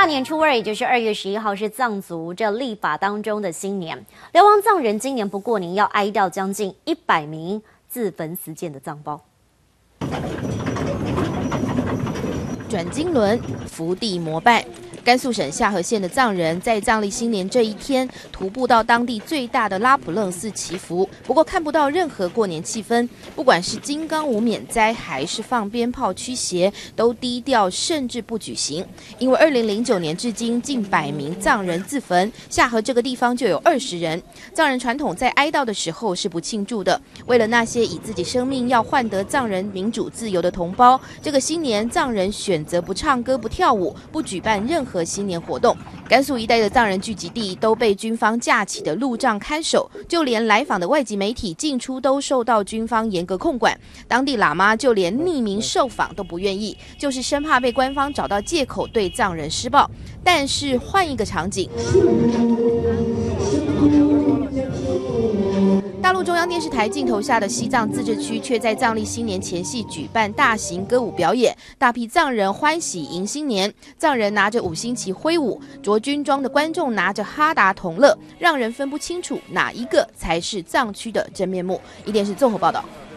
年初二，也就是2月11号，是藏族这历法当中的新年。流亡藏人今年不过年，要哀悼将近100名自焚死谏的藏胞。 转经轮，福地膜拜。甘肃省夏河县的藏人在藏历新年这一天徒步到当地最大的拉卜楞寺祈福，不过看不到任何过年气氛。不管是金刚舞免灾，还是放鞭炮驱邪，都低调，甚至不举行。因为2009年至今近100名藏人自焚，夏河这个地方就有20人。藏人传统在哀悼的时候是不庆祝的。为了那些以自己生命要换得藏人民主自由的同胞，这个新年藏人选择不唱歌、不跳舞、不举办任何新年活动。甘肃一带的藏人聚集地都被军方架起的路障看守，就连来访的外籍媒体进出都受到军方严格控管。当地喇嘛就连匿名受访都不愿意，就是生怕被官方找到借口对藏人施暴。但是换一个场景，大陆中央电视台镜头下的西藏自治区却在藏历新年前夕举办大型歌舞表演，大批藏人欢喜迎新年。藏人拿着5星旗挥舞，着军装的观众拿着哈达同乐，让人分不清楚哪一个才是藏区的真面目。一电视综合报道。